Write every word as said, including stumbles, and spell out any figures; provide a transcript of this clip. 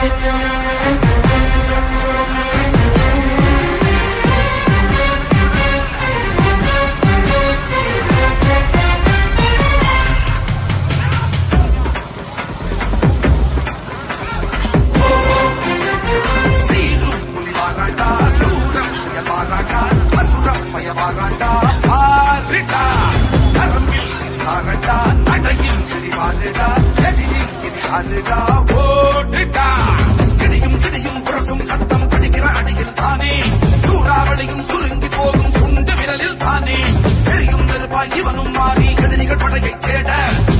கிடியும் கிடியும் புரசும் சத்தம் பிடிக்கிற அடியில் தானே சூறாவளியும் சுருங்கி போகும் சுண்டு விரலில் தானே தெரியும் நெருப்பாய் இவனும் மாறி எதிரிகள் படையை தேட